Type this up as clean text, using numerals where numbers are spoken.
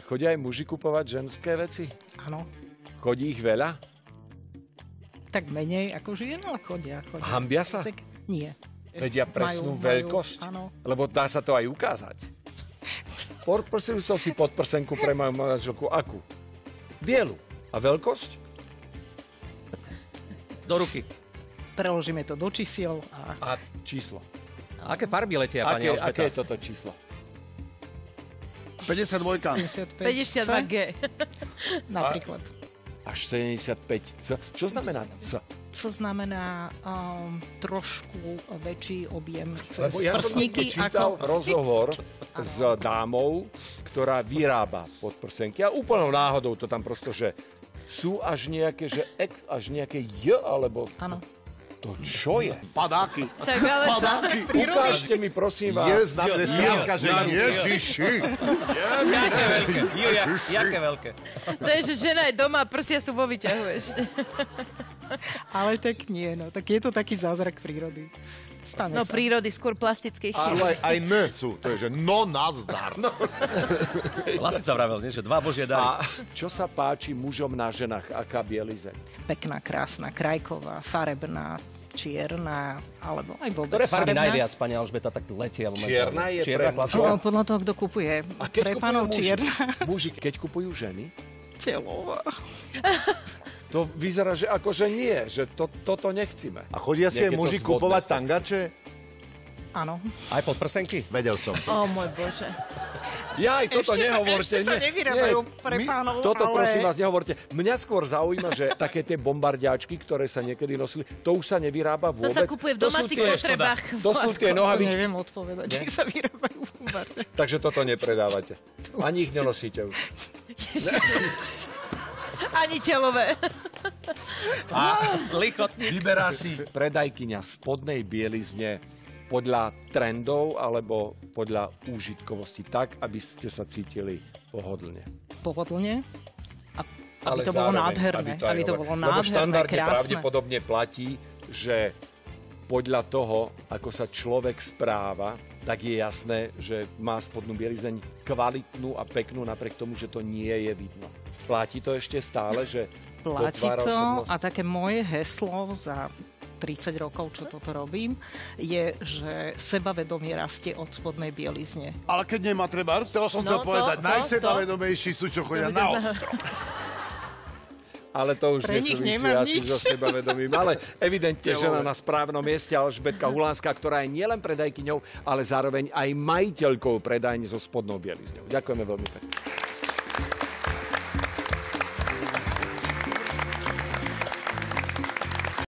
Chodia aj muži kupovať ženské veci? Áno. Chodí ich veľa? Tak menej ako žien, ale chodia. Hambia sa? Nie. Vedia presnú veľkosť? Áno. Lebo dá sa to aj ukázať. Poprosil som si podprsenku pre moju manželku. Akú? Bielu. A veľkosť? Do ruky. Preložíme to do čísiel. A číslo. A aké farby letia, pani Alžbeta? Aké je toto číslo? 52. 52G. Napríklad. Až 75. Čo znamená C? Co znamená trošku väčší objem cez Lebo ja prsníky. som čítal rozhovor s dámou, ktorá vyrába podprsenky. A úplnou náhodou to tam prosto, že sú až nejaké, až nejaké J, alebo... Áno. To čo je? Padáky. Tak ale zase Ukážte mi, prosím vás. Je znamená skrátka, že Ježiši. Jaké veľké. Jaké veľké. to je, že žena je doma a prsia sú vo výťahu ešte. Ale tak nie, no. Tak je to taký zázrak prírody. Stane No sa. prírody, skôr plastických. Sú aj N sú. To je, že no nazdar. Lasica vravel, nie? Že dva božie A dary. čo sa páči mužom na ženách? Aká bielizeň? Pekná, krásna, krajková, farebná, čierna, alebo aj vôbec Ktoré farby farebná. najviac, pani Alžbeta, tak letia? Čierna je Čierna, pre klasická. No, podľa toho, kto kupuje. A keď Pre kupujú pánov muži? čierna. Muži, keď kupujú ženy? Telová. To vyzerá, že akože nie, že toto nechcíme. A chodia si aj Nech je to muži zvodné kupovať sexy. tangače? Áno. Aj podprsenky? Vedel som to. Ó môj Bože. Ja aj toto nehovorte. Ešte sa nevyrábajú pre pánov, Toto ale... prosím vás nehovorte. Mňa skôr zaujíma, že také tie bombardiačky, ktoré sa niekedy nosili, to už sa nevyrába To vôbec. sa kupuje v domácich potrebách. To sú tie To nohavičky. neviem odpovedať, či sa vyrábajú v bombarde. Takže toto nepredávate. Ani ich nenosíte už. Ani telové. A lichotník. Vyberá si predajkyňa spodnej bielizne podľa trendov alebo podľa úžitkovosti tak, aby ste sa cítili pohodlne. Pohodlne. Aby Ale to bolo zároveň, nádherné. Aby to bolo Lebo nádherné, štandardne krásne. pravdepodobne platí, že podľa toho, ako sa človek správa, tak je jasné, že má spodnú bielizeň kvalitnú a peknú, napriek tomu, že to nie je vidno. Platí to ešte stále, že Platí dotvára to osobnosť? a také moje heslo za 30 rokov, čo toto robím, je, že sebavedomie rastie od spodnej bielizne. Ale keď nemá treba, to som chcel No, povedať, to. najsebavedomejší sú, čo chodia na ostro. Ale to už Pre nich nesúvisí nemám asi nič. so sebavedomím. Ale evidentne žena na správnom mieste, Alžbetka Hulánska, ktorá je nielen predajkyňou, ale zároveň aj majiteľkou predajne so spodnou bielizňou. Ďakujeme veľmi pekne.